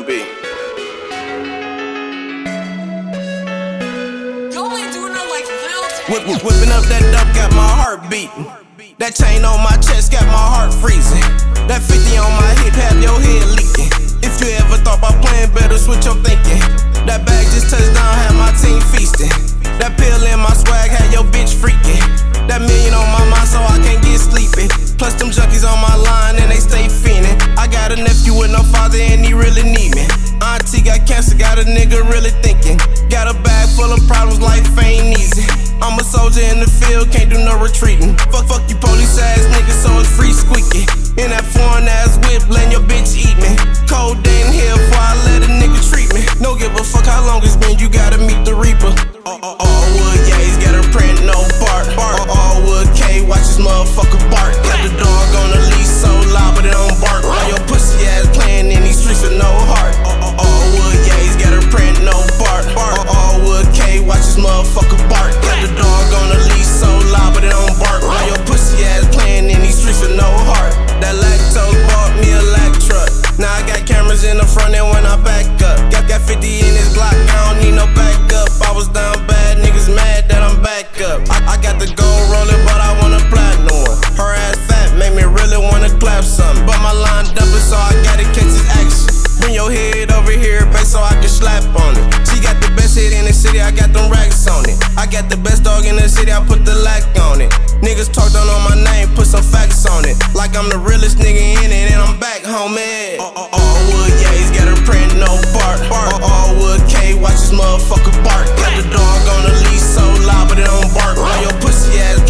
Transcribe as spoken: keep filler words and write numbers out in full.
be. Whip, whip, whipping up that dope got my heart beating. That chain on my chest got my heart freezing. That fifty on my hip have your head leaking. If you ever thought about playing, better switch your thinking. That bag just touched down, had my team feasting. That pill in my swag had your bitch freaking. That million on my mind so I can't get sleepy. Plus them junkies on my line and they stay fiending. I got a nephew with no father and he really need me. Auntie got cancer, got a nigga really thinking. Got a bag full of problems, life ain't easy. I'm a soldier in the field, can't do no retreating. Fuck, fuck you police ass niggas, so it's free squeaky. In that foreign ass whip, letting your bitch eat me. Cold day in here before I let a nigga treat me. No give a fuck how long it's been, you gotta meet the reaper. All, all, all wood, yeah, he's got a print, no bark. All, all wood, K, watch this motherfucker bark. Got the dog on the leash, so loud, but it don't bark. All your pussy ass playing in these streets with no heart. All, all, all wood, yeah, he's got a print, no bark. All, all wood, K, watch this motherfucker bark. Got the dog on the leash, so loud, but it don't bark. All your pussy ass playing in these streets with no heart. That lactose bought me a lac truck. Now I got cameras in the front and when I back up. Got, got fifty in his Glock, I don't need no backup. I was down bad, niggas mad that I'm back up. I, I got the gold rolling, but I want a platinum one. Her ass fat, make me really wanna clap something. But my line dumping, so I gotta catch his action. Bring your head over here, babe, so I can slap on it. She got the best hit in the city, I got them racks on it. I got the best dog in the city, I put the lack on it. Niggas talk down on my name, put some facts on it. Like I'm the realest nigga in it, and I'm back, homie. All, all, all wood, yeah, he's got a print, no bark. All, all wood, K, watch this motherfucker bark. Got the dog on the leash, so loud, but it don't bark. All your pussy ass